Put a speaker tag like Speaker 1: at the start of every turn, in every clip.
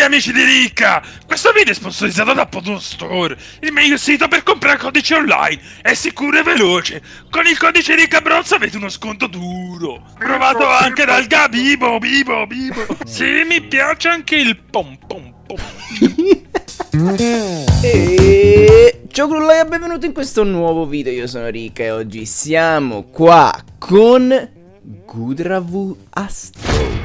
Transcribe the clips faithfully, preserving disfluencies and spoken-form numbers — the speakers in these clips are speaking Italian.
Speaker 1: amici di Ricca! Questo video è sponsorizzato da Poton Store, il meglio sito per comprare codici online, è sicuro e veloce. Con il codice RiccaBros avete uno sconto duro. Provato anche dal Gabibo, Bibo, Bibo. Sì, mi piace anche il pom pom pom.
Speaker 2: E... ciao Grullai e benvenuti in questo nuovo video, io sono Ricca e oggi siamo qua con Gudravu Astro.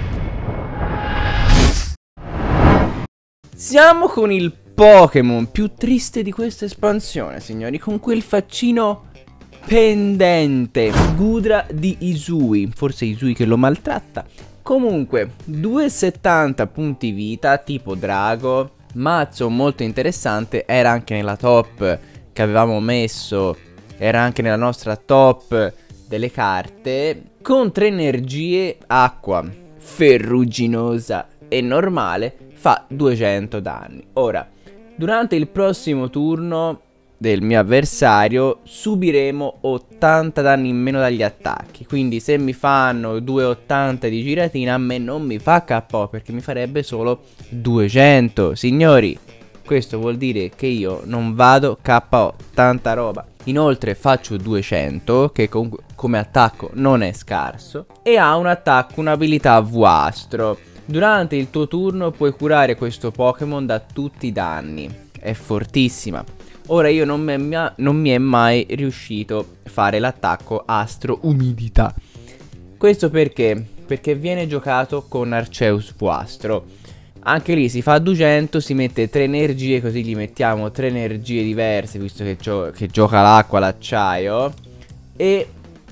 Speaker 2: Siamo con il Pokémon più triste di questa espansione, signori, con quel faccino pendente, Gudra di Hisui, forse Hisui che lo maltratta. Comunque, due virgola settanta punti vita, tipo drago, mazzo molto interessante, era anche nella top che avevamo messo, era anche nella nostra top delle carte, con tre energie, acqua, ferruginosa e normale, fa duecento danni. Ora, durante il prossimo turno del mio avversario subiremo ottanta danni in meno dagli attacchi. Quindi se mi fanno due virgola ottanta di giratina a me non mi fa K O, perché mi farebbe solo duecento. Signori, questo vuol dire che io non vado K O, tanta roba. Inoltre faccio duecento, che comunque come attacco non è scarso, e ha un attacco, un'abilità Vuastro. Durante il tuo turno puoi curare questo Pokémon da tutti i danni. È fortissima. Ora io non mi, è, non mi è mai riuscito a fare l'attacco Astro Umidità. Questo perché? Perché viene giocato con Arceus Vuastro. Anche lì si fa duecento, si mette tre energie, così gli mettiamo tre energie diverse, visto che, gio che gioca l'acqua, l'acciaio. E...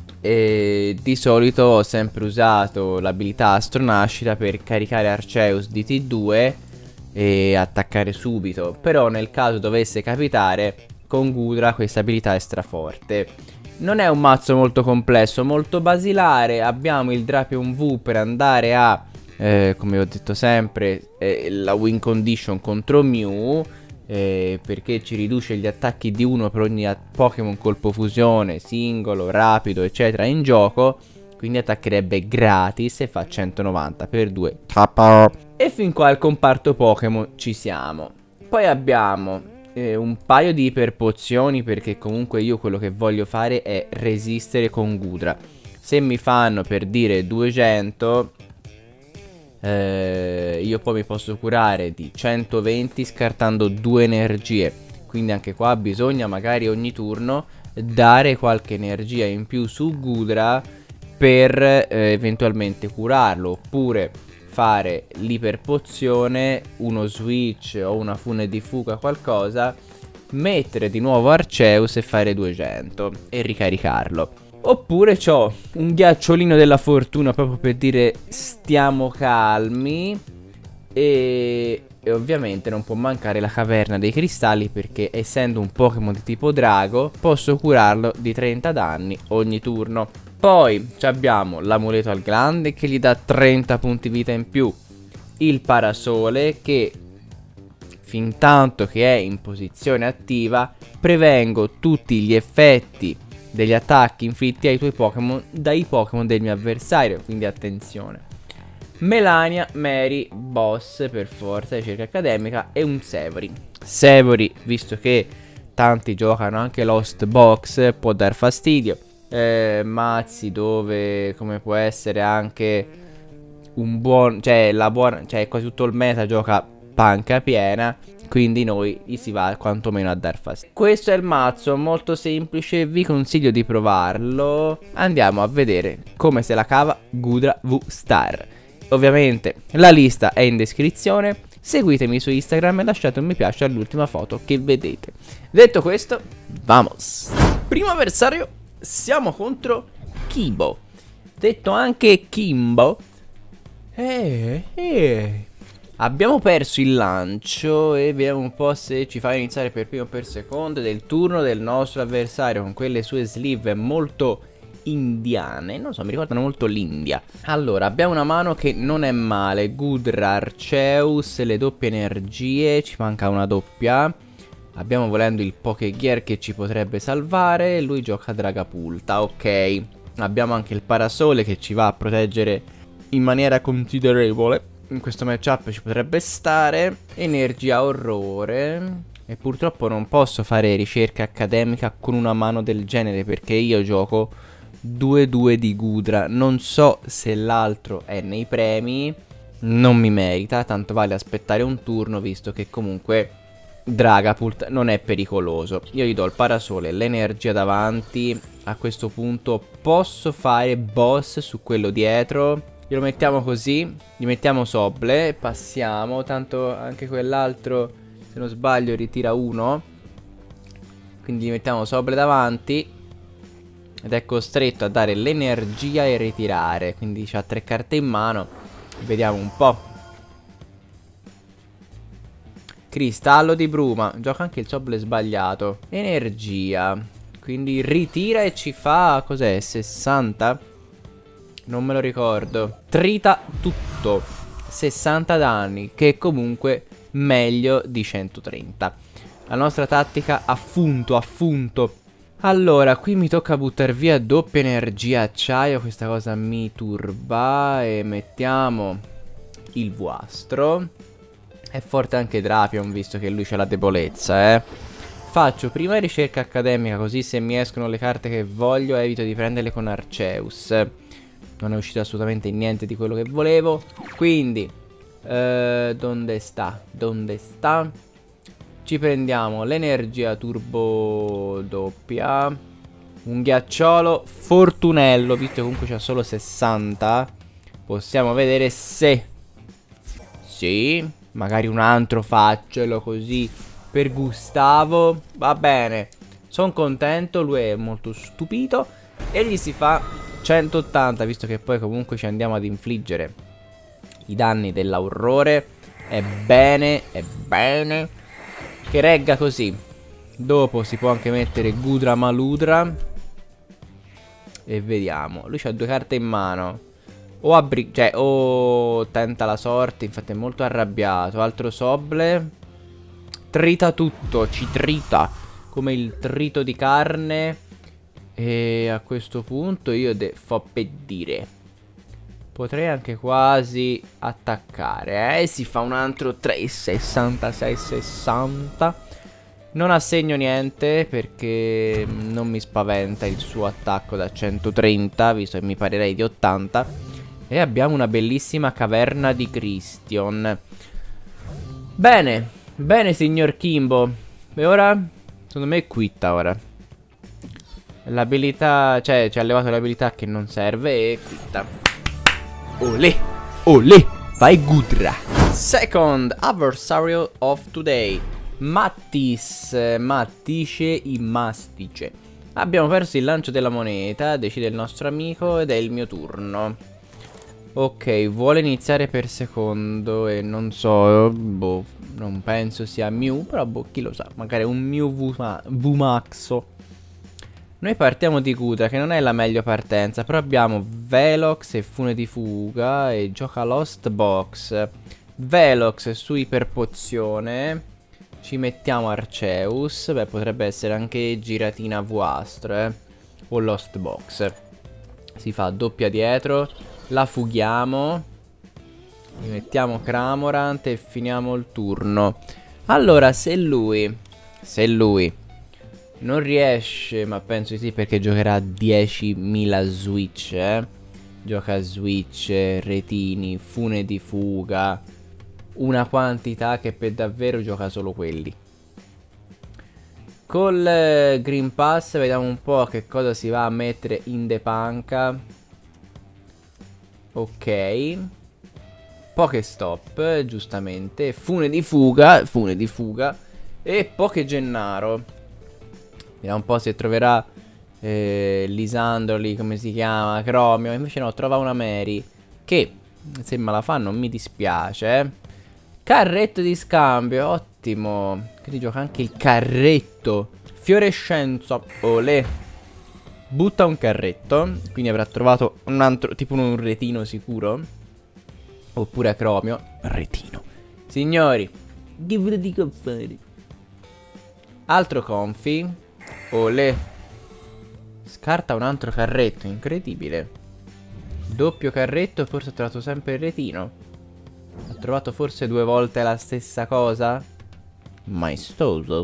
Speaker 2: E di solito ho sempre usato l'abilità Astronascita per caricare Arceus di T due e attaccare subito. Però nel caso dovesse capitare, con Gudra questa abilità è straforte. Non è un mazzo molto complesso, molto basilare. Abbiamo il Drapion V per andare a, eh, come ho detto sempre, eh, la win condition contro Mew, Eh, perché ci riduce gli attacchi di uno per ogni Pokémon colpo fusione, singolo, rapido, eccetera in gioco. Quindi attaccherebbe gratis e fa centonovanta per due K O. E fin qua al comparto Pokémon ci siamo. Poi abbiamo eh, un paio di iperpozioni, perché comunque io quello che voglio fare è resistere con Gudra. Se mi fanno per dire duecento... Eh, io poi mi posso curare di centoventi scartando due energie. Quindi anche qua bisogna magari ogni turno dare qualche energia in più su Gudra per eh, eventualmente curarlo, oppure fare l'iperpozione, uno switch o una fune di fuga, qualcosa, mettere di nuovo Arceus e fare duecento e ricaricarlo. Oppure c'ho un ghiacciolino della fortuna, proprio per dire stiamo calmi. E, e ovviamente non può mancare la caverna dei cristalli, perché essendo un Pokémon di tipo drago posso curarlo di trenta danni ogni turno. Poi abbiamo l'amuleto al glande che gli dà trenta punti vita in più. Il parasole che, fin tanto che è in posizione attiva, prevengo tutti gli effetti degli attacchi inflitti ai tuoi Pokémon dai Pokémon del mio avversario, quindi attenzione. Melania, Mary, boss per forza, ricerca accademica, e un Sevori. Sevori, visto che tanti giocano anche Lost Box, può dar fastidio. Eh, mazzi dove, come può essere anche un buon, cioè la buona, cioè quasi tutto il meta gioca panca piena. Quindi noi gli si va quantomeno a dar fastidio. Questo è il mazzo, molto semplice, vi consiglio di provarlo. Andiamo a vedere come se la cava Gudra V Star. Ovviamente la lista è in descrizione. Seguitemi su Instagram e lasciate un mi piace all'ultima foto che vedete. Detto questo, vamos. Primo avversario, siamo contro Kibo, detto anche Kimbo. Eh, eh Abbiamo perso il lancio e vediamo un po' se ci fa iniziare per primo o per secondo del turno del nostro avversario, con quelle sue sleeve molto indiane, non so, mi ricordano molto l'India. Allora, abbiamo una mano che non è male, Gudra, Arceus, le doppie energie, ci manca una doppia. Abbiamo volendo il Pokégear che ci potrebbe salvare, lui gioca Dragapulta, ok. Abbiamo anche il Parasole che ci va a proteggere in maniera considerevole. in questo matchup ci potrebbe stare. Energia orrore. E purtroppo non posso fare ricerca accademica con una mano del genere, perché io gioco due due di Gudra. Non so se l'altro è nei premi. Non mi merita, tanto vale aspettare un turno, visto che comunque Dragapult non è pericoloso. Io gli do il parasole, l'energia davanti. A questo punto posso fare boss su quello dietro. Glielo mettiamo così, gli mettiamo Soble, passiamo. Tanto anche quell'altro, se non sbaglio, ritira uno. Quindi gli mettiamo Soble davanti ed è costretto a dare l'energia e ritirare. Quindi ha tre carte in mano. Vediamo un po'. Cristallo di bruma. Gioca anche il Soble sbagliato. Energia. Quindi ritira e ci fa... cos'è? sessanta? Non me lo ricordo. Trita tutto. sessanta danni, che è comunque meglio di centotrenta. La nostra tattica affunto, affunto. Allora, qui mi tocca buttare via doppia energia acciaio. Questa cosa mi turba. E mettiamo il vuastro. È forte anche Drapion, visto che lui c'ha la debolezza, eh. Faccio prima ricerca accademica, così se mi escono le carte che voglio evito di prenderle con Arceus. Non è uscito assolutamente niente di quello che volevo. Quindi eh, dove sta? Dove sta? Ci prendiamo l'energia turbo doppia. Un ghiacciolo fortunello, visto che comunque c'ha solo sessanta. Possiamo vedere se... sì, magari un altro faccelo così per Gustavo. Va bene, sono contento, lui è molto stupito. E gli si fa centottanta, visto che poi comunque ci andiamo ad infliggere i danni dell'orrore. È bene, è bene che regga così. Dopo si può anche mettere Gudra Maludra. E vediamo. Lui ha due carte in mano. O abbri... cioè, o tenta la sorte. Infatti è molto arrabbiato. Altro Soble. Trita tutto. Ci trita come il trito di carne. E a questo punto io fo pedire. Potrei anche quasi attaccare. Eh, si fa un altro tre sessantasei sessanta. Non assegno niente perché non mi spaventa il suo attacco da centotrenta, visto che mi parerei di ottanta. E abbiamo una bellissima caverna di Cristion. Bene, bene signor Kimbo. E ora, secondo me è quitta ora. L'abilità, cioè ci ha levato l'abilità che non serve e quitta. Olè, olè, vai Gudra. Second adversarial of today. Mattis, Mattice in mastice. Abbiamo perso il lancio della moneta, decide il nostro amico ed è il mio turno. Ok, vuole iniziare per secondo e non so, boh, non penso sia Mew, però boh, chi lo sa, magari un Mew Vumaxo. Noi partiamo di Gudra, che non è la meglio partenza, però abbiamo Velox e Fune di Fuga e gioca Lost Box. Velox su Iperpozione. Ci mettiamo Arceus. Beh, potrebbe essere anche Giratina Vuastro, eh. O Lost Box. Si fa doppia dietro. La fughiamo. Gli mettiamo Cramorant e finiamo il turno. Allora, se lui Se lui non riesce, ma penso di sì perché giocherà diecimila Switch, eh. Gioca Switch, retini, Fune di Fuga. Una quantità che per davvero gioca solo quelli. Col eh, Green Pass vediamo un po' che cosa si va a mettere in de panca. Ok. Pokestop, giustamente. Fune di Fuga, Fune di Fuga. E Pokegennaro. Vediamo un po' se troverà eh, Lisandroli, come si chiama, Chromio. Invece no, trova una Mary, che se me la fa non mi dispiace, eh. Carretto di scambio, ottimo. Quindi gioca anche il carretto. Fiorescenza, olè. Butta un carretto. Quindi avrà trovato un altro, tipo un retino sicuro. Oppure a Chromio. Retino. Signori, che ve lo dico a fare? Altro Confi. Olè. Scarta un altro carretto, incredibile. Doppio carretto, forse ho trovato sempre il retino. trovato forse due volte la stessa cosa? Maestoso.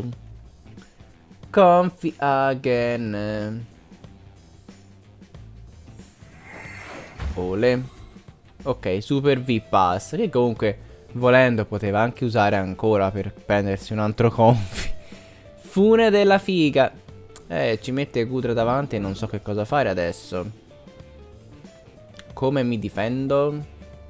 Speaker 2: Comfy again. Ole. Ok, Super V-Pass, che comunque volendo poteva anche usare ancora per prendersi un altro Comfy. Fune della figa. Eh, ci mette Gudra davanti e non so che cosa fare adesso. Come mi difendo?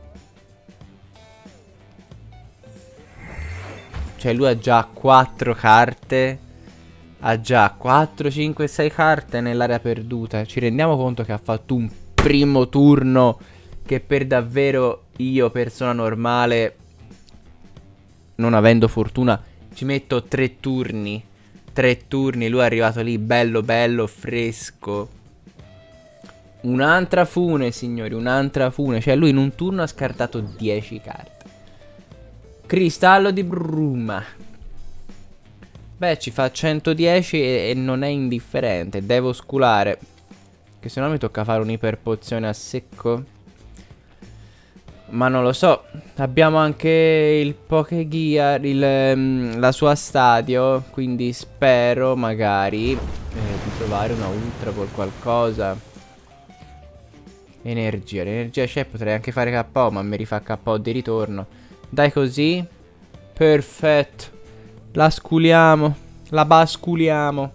Speaker 2: Cioè lui ha già quattro carte. Ha già quattro, cinque, sei carte nell'area perduta. Ci rendiamo conto che ha fatto un primo turno che per davvero io, persona normale, non avendo fortuna, ci metto tre turni. Tre turni, lui è arrivato lì bello bello fresco. Un'altra fune, signori, un'altra fune. Cioè lui in un turno ha scartato dieci carte. Cristallo di bruma. Beh, ci fa centodieci e, e non è indifferente. Devo sculare, che se no mi tocca fare un'iperpozione a secco. Ma non lo so. Abbiamo anche il Pokégear, il, um, la sua stadio. Quindi spero magari eh, di trovare una Ultra Ball, qualcosa. Energia, l'energia c'è, potrei anche fare K O, ma mi rifà K O di ritorno. Dai così. Perfetto. La sculiamo. La basculiamo.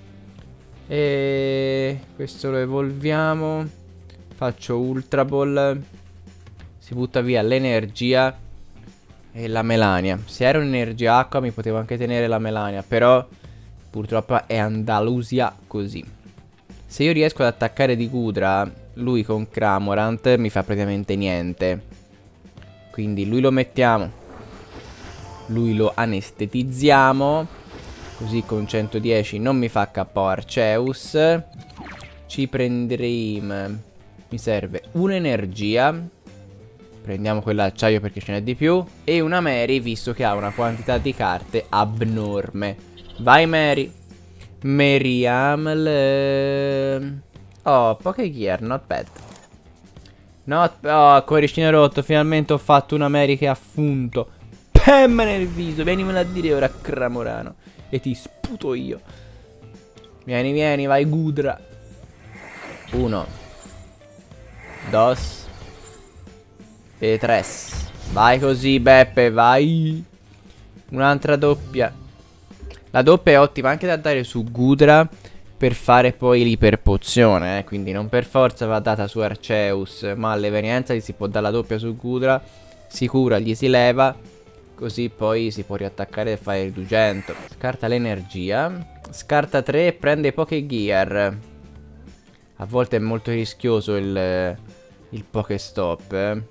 Speaker 2: E questo lo evolviamo. Faccio Ultra Ball. Si butta via l'energia e la Melania. Se era un'energia acqua mi potevo anche tenere la Melania, però purtroppo è Andalusia così. Se io riesco ad attaccare di Gudra, lui con Cramorant mi fa praticamente niente. Quindi lui lo mettiamo. Lui lo anestetizziamo. Così con centodieci non mi fa K O Arceus. Ci prenderei. Mi serve un'energia. Prendiamo quell'acciaio perché ce n'è di più. E una Mary, visto che ha una quantità di carte abnorme. Vai Mary. Meriamle. Oh, Pokégear, not bad. Not Oh, cuoricino rotto. Finalmente ho fatto una Mary che ha funto. Pam nel viso. Vienimela a dire ora, Cramorano. E ti sputo io. Vieni, vieni, vai Gudra. Uno. Dos. E tres. Vai così Beppe, vai. Un'altra doppia. La doppia è ottima anche da dare su Gudra per fare poi l'iperpozione, eh. Quindi non per forza va data su Arceus, ma all'evenienza gli si può dare la doppia su Gudra. Si cura, gli si leva. Così poi si può riattaccare e fare il duecento. Scarta l'energia. Scarta tre e prende Pokégear. A volte è molto rischioso il, il Pokéstop, eh.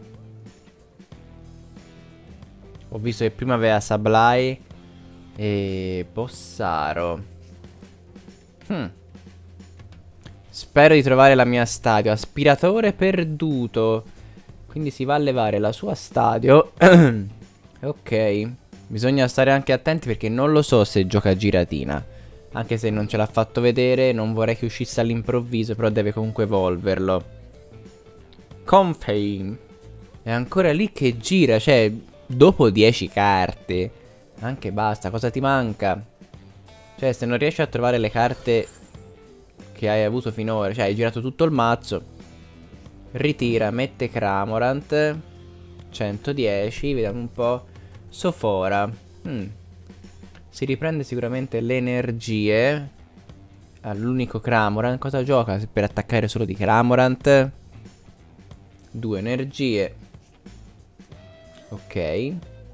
Speaker 2: Ho visto che prima aveva Sableye e Bossaro. Hmm. Spero di trovare la mia stadio. Aspiratore perduto. Quindi si va a levare la sua stadio. Ok. Bisogna stare anche attenti perché non lo so se gioca giratina. Anche se non ce l'ha fatto vedere. Non vorrei che uscisse all'improvviso. Però deve comunque evolverlo. Comfy. È ancora lì che gira. Cioè, dopo dieci carte anche basta. Cosa ti manca? Cioè, se non riesci a trovare le carte che hai avuto finora, cioè hai girato tutto il mazzo, ritira, mette Cramorant. Centodieci, vediamo un po'. Sofora. hmm. Si riprende sicuramente le energie. All'unico Cramorant. Cosa gioca per attaccare solo di Cramorant? Due energie. Ok.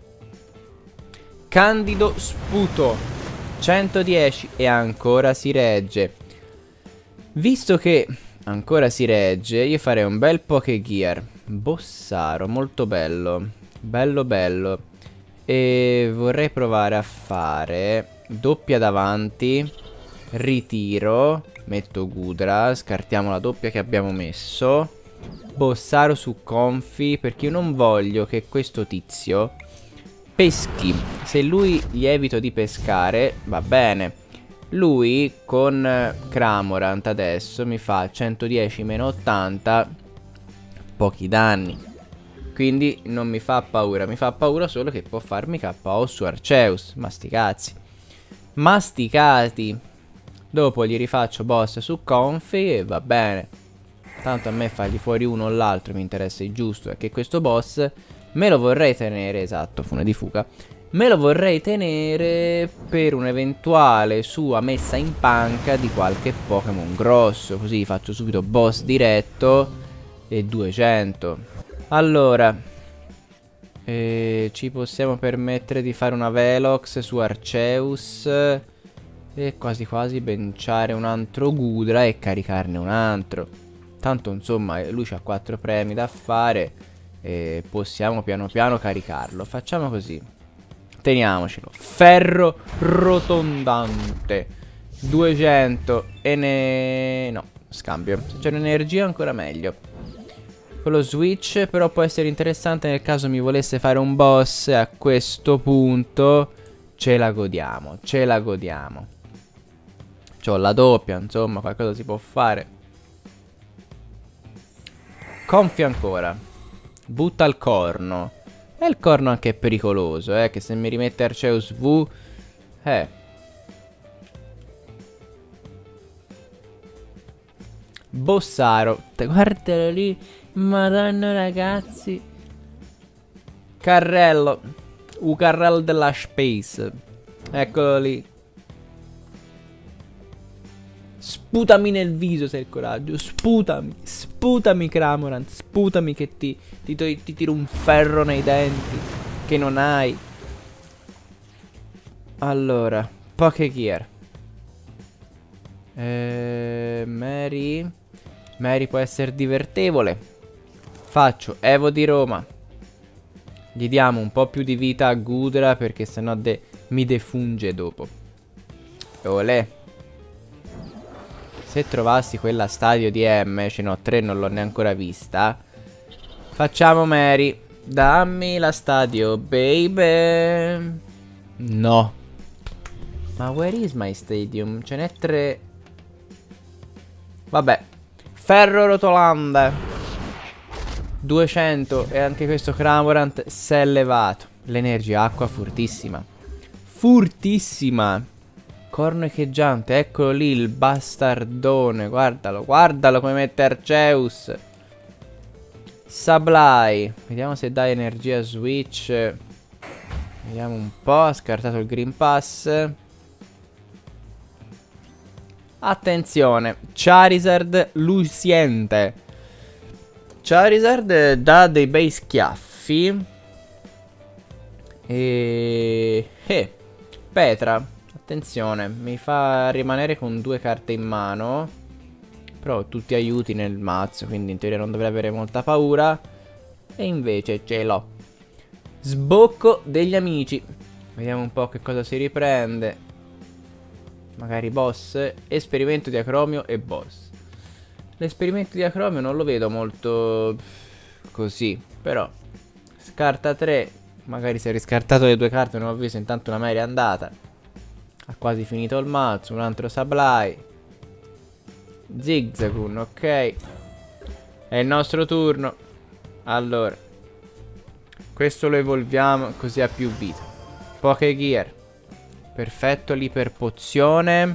Speaker 2: Candido Sputo. Centodieci e ancora si regge. Visto che ancora si regge, io farei un bel Pokégear. Bossaro, molto bello. Bello bello. E vorrei provare a fare doppia davanti. Ritiro. Metto Gudra. Scartiamo la doppia che abbiamo messo. Bossaro su Comfy, perché io non voglio che questo tizio peschi. Se lui gli evito di pescare, va bene. Lui con Cramorant adesso mi fa centodieci meno ottanta. Pochi danni. Quindi non mi fa paura. Mi fa paura solo che può farmi K O su Arceus. Ma sti cazzi. Ma sti cazzi. Dopo gli rifaccio boss su Comfy e va bene. Tanto a me fargli fuori uno o l'altro mi interessa. Il giusto è che questo boss me lo vorrei tenere. Esatto, fune di fuga. Me lo vorrei tenere per un'eventuale sua messa in panca di qualche Pokémon grosso. Così faccio subito boss diretto e duecento. Allora, eh, ci possiamo permettere di fare una Velox su Arceus e quasi quasi benciare un altro Gudra e caricarne un altro. Tanto insomma lui c'ha quattro premi da fare e possiamo piano piano caricarlo. Facciamo così. Teniamocelo. Ferro rotondante duecento e ne... no, scambio. Se c'è un'energia ancora meglio. Quello switch però può essere interessante nel caso mi volesse fare un boss. A questo punto ce la godiamo. Ce la godiamo. C'ho la doppia, insomma, qualcosa si può fare. Confi ancora. Butta il corno. E il corno anche è pericoloso, eh, che se mi rimette Arceus V... Eh... Bossaro. Guardalo lì. Madonna ragazzi. Carrello. Un carrello della Space. Eccolo lì. Sputami nel viso se hai il coraggio. Sputami. Sputami Cramorant. Sputami che ti, ti, ti, ti tiro un ferro nei denti. Che non hai. Allora. Pokégear. Eh, Mary. Mary può essere divertevole. Faccio Evo di Roma. Gli diamo un po' più di vita a Gudra perché sennò de mi defunge dopo. Olè. Se trovassi quella stadio di M, ce n'ho tre, non l'ho neanche ancora vista. Facciamo Mary. Dammi la stadio, baby. No. Ma where is my stadium? Ce n'è tre. Vabbè. Ferro rotolante. duecento. E anche questo Cramorant si è elevato. L'energia acqua furtissima. Furtissima. Corno echeggiante, eccolo lì il bastardone, guardalo, guardalo come mette Arceus. Sablai, vediamo se dà energia switch. Vediamo un po', ha scartato il Green Pass. Attenzione, Charizard luciente. Charizard dà dei bei schiaffi. E... Eh, Petra. Attenzione, mi fa rimanere con due carte in mano. Però ho tutti aiuti nel mazzo, quindi in teoria non dovrei avere molta paura. E invece ce l'ho. Sbocco degli amici. Vediamo un po' che cosa si riprende. Magari boss. Esperimento di Acromio e boss. L'esperimento di Acromio non lo vedo molto così. Però scarta tre. Magari si è riscartato le due carte, non ho visto, intanto una Mary è andata. Ha quasi finito il mazzo. Un altro Sablai. Zigzagoon, ok. È il nostro turno. Allora, questo lo evolviamo così ha più vita. Pokégear. Perfetto, l'iperpozione.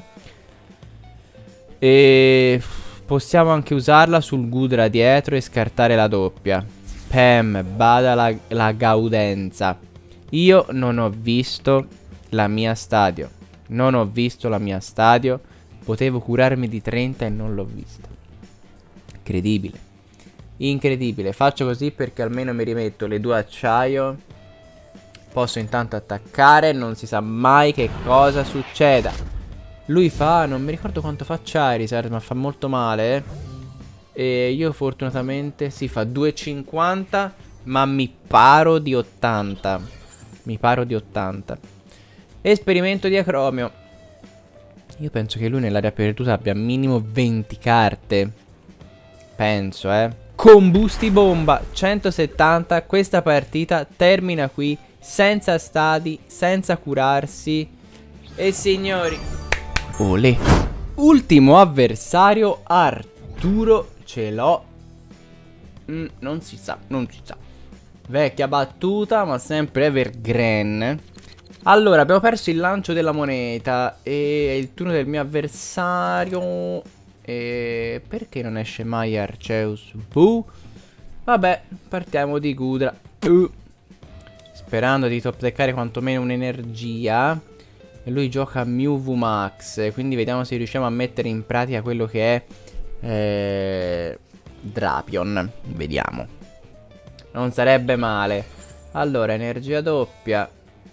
Speaker 2: E possiamo anche usarla sul Gudra dietro e scartare la doppia. Pam, bada la, la gaudenza. Io non ho visto la mia stadio. Non ho visto la mia stadio. Potevo curarmi di trenta e non l'ho vista. Incredibile. Incredibile. Faccio così perché almeno mi rimetto le due acciaio. Posso intanto attaccare. Non si sa mai che cosa succeda. Lui fa, non mi ricordo quanto fa Charizard, ma fa molto male. E io fortunatamente si fa due e cinquanta. Ma mi paro di ottanta. Mi paro di ottanta. Esperimento di Acromio. Io penso che lui nell'area perduta abbia minimo venti carte. Penso, eh. Combusti bomba, centosettanta. Questa partita termina qui, senza stadi, senza curarsi. E signori, olè. Ultimo avversario, Arturo. Ce l'ho. mm, Non si sa, non si sa. Vecchia battuta, ma sempre evergreen. Allora, abbiamo perso il lancio della moneta. E è il turno del mio avversario. E perché non esce mai Arceus? Uh. Vabbè, partiamo di Gudra. Uh. Sperando di top deckare quantomeno un'energia. E lui gioca Mew V Max. Quindi vediamo se riusciamo a mettere in pratica quello che è eh, Drapion. Vediamo. Non sarebbe male. Allora, energia doppia.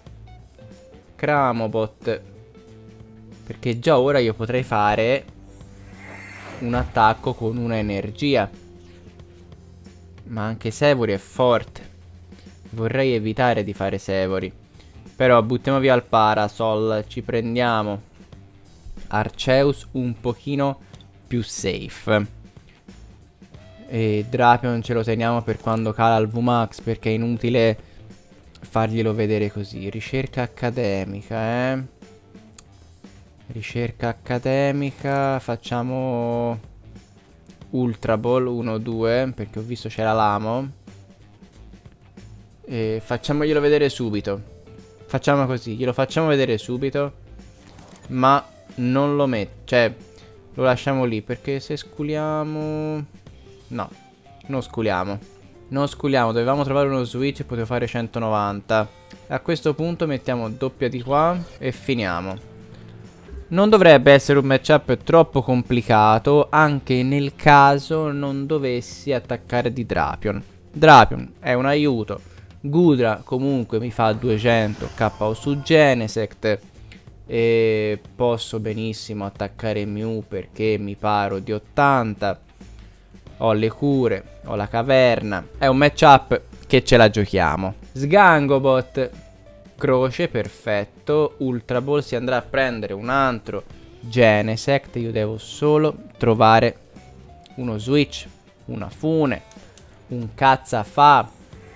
Speaker 2: Cramobot. Perché già ora io potrei fare un attacco con una energia. Ma anche Sevori è forte. Vorrei evitare di fare Sevori. Però buttiamo via il Parasol. Ci prendiamo Arceus un pochino più safe. E Drapion ce lo teniamo per quando cala il V MAX, perché è inutile farglielo vedere così. Ricerca accademica, eh. Ricerca accademica. Facciamo Ultra Ball uno due, perché ho visto c'era l'amo. E facciamoglielo vedere subito. Facciamo così, glielo facciamo vedere subito. Ma non lo metto, cioè lo lasciamo lì, perché se sculiamo... No, non sculiamo. Non sculiamo, dovevamo trovare uno switch e potevo fare centonovanta. A questo punto mettiamo doppia di qua e finiamo. Non dovrebbe essere un matchup troppo complicato, anche nel caso non dovessi attaccare di Drapion. Drapion è un aiuto. Gudra comunque mi fa duecento K O su Genesect. E posso benissimo attaccare Mew perché mi paro di ottanta. Ho le cure, ho la caverna. È un matchup che ce la giochiamo. Sgangobot, croce, perfetto. Ultra Ball si andrà a prendere un altro Genesect. Io devo solo trovare uno switch, una fune, un cazzafà.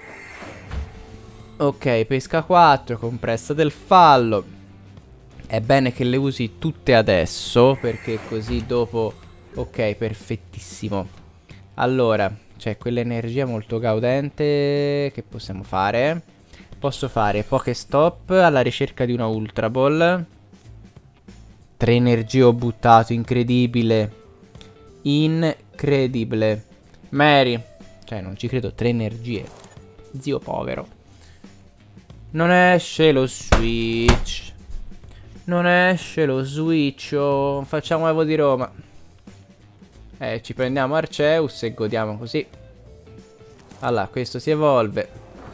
Speaker 2: Ok, pesca quattro, compressa del fallo. È bene che le usi tutte adesso, perché così dopo... Ok, perfettissimo. Allora, c'è quell'energia molto gaudente che possiamo fare. Posso fare Pokestop alla ricerca di una Ultra Ball. Tre energie ho buttato, incredibile. Incredibile. Mary, cioè non ci credo, tre energie. Zio povero. Non esce lo switch. Non esce lo switch. Oh, facciamo Evo di Roma. Eh, ci prendiamo Arceus e godiamo così. Allora, questo si evolve.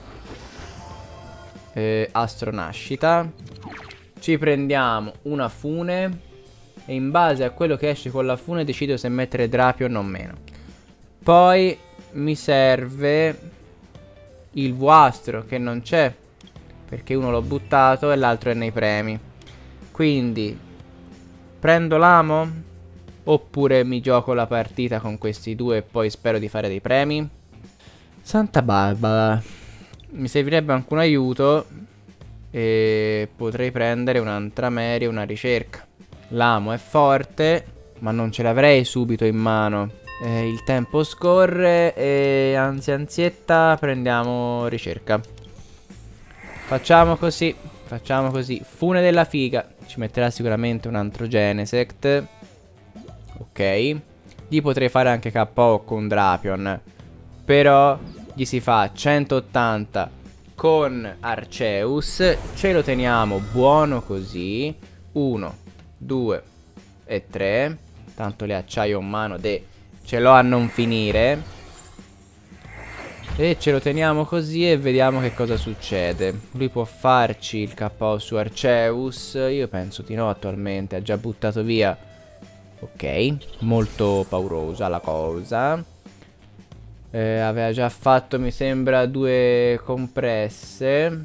Speaker 2: Eh, Astronascita. Ci prendiamo una fune. E in base a quello che esce con la fune decido se mettere Drapion o meno. Poi mi serve il Vuastro, che non c'è, perché uno l'ho buttato e l'altro è nei premi. Quindi prendo l'amo oppure mi gioco la partita con questi due e poi spero di fare dei premi. Santa Barbara. Mi servirebbe anche un aiuto. E potrei prendere un'altra Mary e una ricerca. L'amo è forte, ma non ce l'avrei subito in mano. eh, Il tempo scorre e anzi ansietta prendiamo ricerca. Facciamo così. Facciamo così. Fune della figa. Ci metterà sicuramente un altro Genesect. Ok. Gli potrei fare anche K O con Drapion. Però gli si fa centottanta con Arceus. Ce lo teniamo buono così. uno, due e tre. Tanto le acciaio in mano de ce l'ho a non finire. E ce lo teniamo così e vediamo che cosa succede. Lui può farci il K O su Arceus. Io penso di no attualmente. Ha già buttato via. Ok, molto paurosa la cosa. eh, Aveva già fatto, mi sembra, due compresse.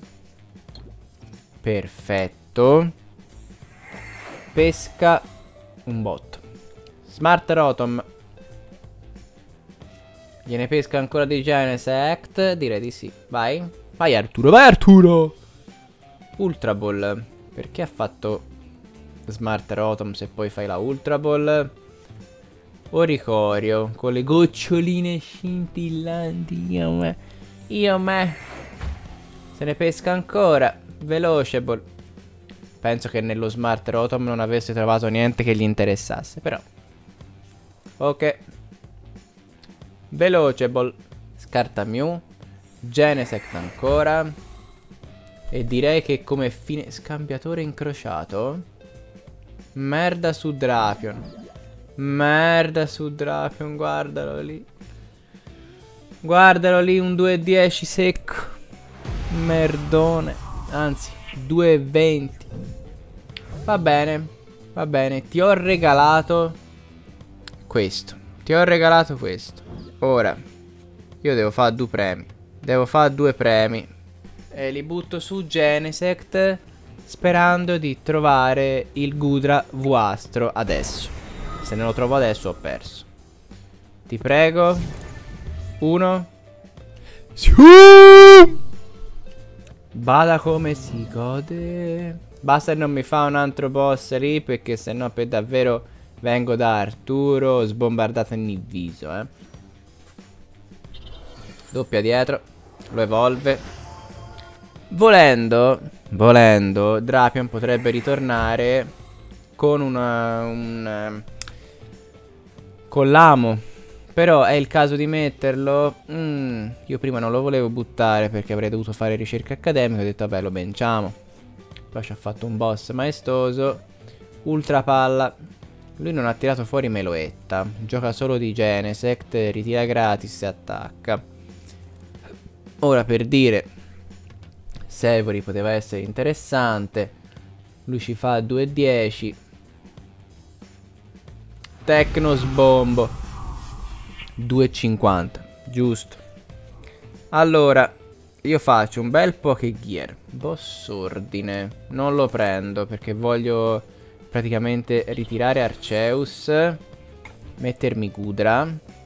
Speaker 2: Perfetto. Pesca un botto. Smart Rotom. Gliene pesca ancora di Genesect? Direi di sì. Vai. Vai Arturo, vai Arturo. Ultra Ball. Perché ha fatto Smart Rotom se poi fai la Ultra Ball? Oricorio con le goccioline scintillanti. Io me. Se ne pesca ancora. Veloceable. Penso che nello Smart Rotom non avesse trovato niente che gli interessasse, però. Ok. Veloceable. Scarta Mew. Genesect ancora. E direi che come fine scambiatore incrociato. Merda su Drapion. Merda su Drapion, guardalo lì. Guardalo lì, un due dieci secco. Merdone. Anzi, due venti. Va bene, va bene. Ti ho regalato questo. Ti ho regalato questo. Ora, io devo fare due premi. Devo fare due premi. E li butto su Genesect, sperando di trovare il Gudra Vuastro adesso. Se non lo trovo adesso ho perso. Ti prego. Uno. Bada come si gode. Basta che non mi fa un altro boss lì, perché sennò per davvero vengo da Arturo sbombardato in viso, eh. Doppia dietro. Lo evolve. Volendo, volendo, Drapion potrebbe ritornare con una, un... con l'amo. Però è il caso di metterlo. mm, Io prima non lo volevo buttare perché avrei dovuto fare ricerca accademica. Ho detto vabbè, lo benciamo. Poi ci ha fatto un boss maestoso. Ultra palla. Lui non ha tirato fuori Meloetta. Gioca solo di Genesect, ritira gratis e attacca. Ora, per dire, Sevori poteva essere interessante. Lui ci fa due dieci. Tecnosbombo due cinquanta, giusto. Allora, io faccio un bel Pokégear. Boss ordine. Non lo prendo perché voglio praticamente ritirare Arceus, mettermi Gudra,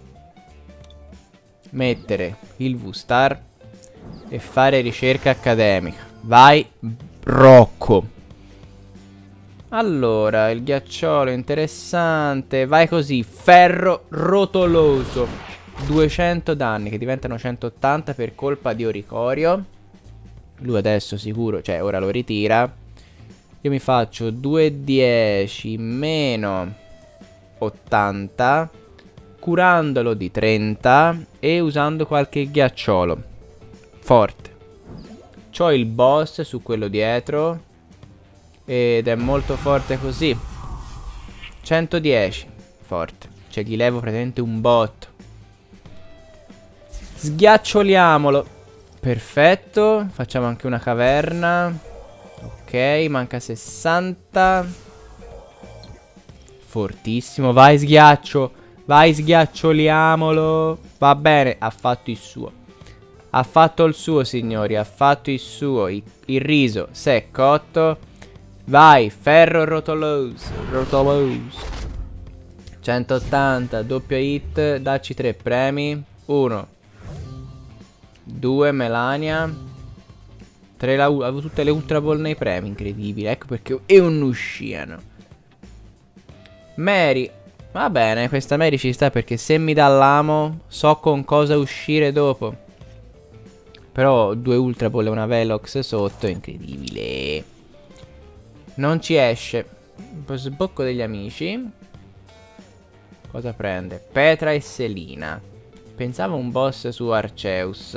Speaker 2: mettere il V-Star e fare ricerca accademica. Vai, Rocco. Allora, il ghiacciolo è interessante. Vai così, ferro rotoloso. duecento danni che diventano centottanta per colpa di Oricorio. Lui adesso sicuro, cioè ora lo ritira. Io mi faccio due dieci meno ottanta, curandolo di trenta e usando qualche ghiacciolo forte. C'ho il boss su quello dietro ed è molto forte così. centodieci, forte. Cioè gli levo praticamente un botto. Sghiaccioliamolo. Perfetto. Facciamo anche una caverna. Ok, manca sessanta. Fortissimo. Vai sghiaccio. Vai sghiaccioliamolo. Va bene, ha fatto il suo. Ha fatto il suo, signori. Ha fatto il suo. Il, il riso si è cotto. Vai, ferro rotoloso. Rotoloso. centottanta, doppio hit. Dacci tre premi. uno, due, Melania. tre, la, avevo tutte le Ultra Ball nei premi. Incredibile. Ecco perché è un usciano. Mary. Va bene, questa Mary ci sta perché se mi dà l'amo so con cosa uscire dopo. Però due Ultra Ball e una Velox sotto è incredibile. Non ci esce. Poi sbocco degli amici. Cosa prende? Petra e Selina. Pensavo un boss su Arceus.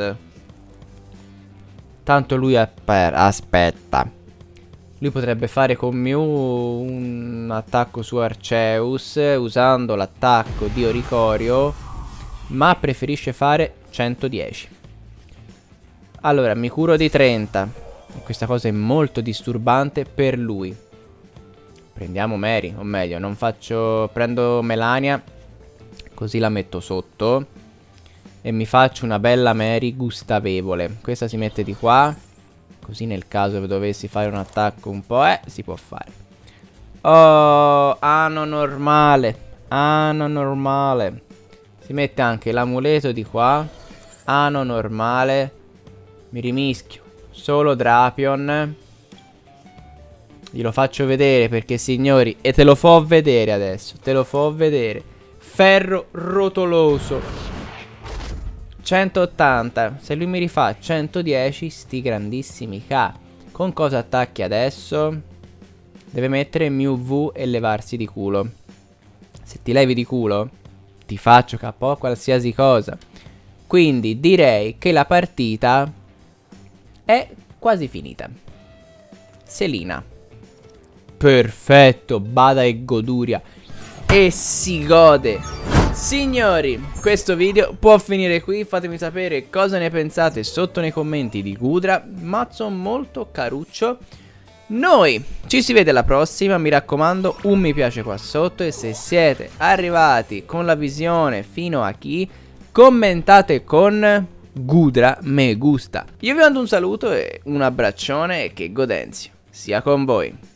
Speaker 2: Tanto lui aspetta. Lui potrebbe fare con Mew un attacco su Arceus usando l'attacco di Oricorio, ma preferisce fare centodieci. Allora mi curo di trenta. Questa cosa è molto disturbante per lui. Prendiamo Mary, o meglio, non faccio... Prendo Melania, così la metto sotto. E mi faccio una bella Mary gustavevole. Questa si mette di qua. Così nel caso dovessi fare un attacco un po', eh, si può fare. Oh, ano normale. Ano normale. Si mette anche l'amuleto di qua. Ano normale. Mi rimischio. Solo Drapion. Glielo faccio vedere perché signori. E te lo fo vedere adesso. Te lo fo vedere. Ferro rotoloso. centottanta. Se lui mi rifà centodieci, sti grandissimi K. Con cosa attacchi adesso? Deve mettere Mew V e levarsi di culo. Se ti levi di culo, ti faccio K O qualsiasi cosa. Quindi direi che la partita è quasi finita. Selina. Perfetto, bada e goduria. E si gode. Signori, questo video può finire qui. Fatemi sapere cosa ne pensate sotto nei commenti di Gudra. Mazzo molto caruccio. Noi ci si vede alla prossima. Mi raccomando, un mi piace qua sotto. E se siete arrivati con la visione fino a qui, commentate con Gudra me gusta. Io vi mando un saluto e un abbraccione e che Godenzio sia con voi.